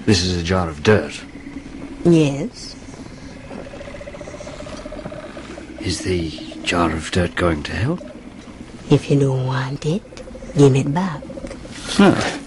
This is a jar of dirt. Yes. Is the jar of dirt going to help? If you don't want it, give it back. No.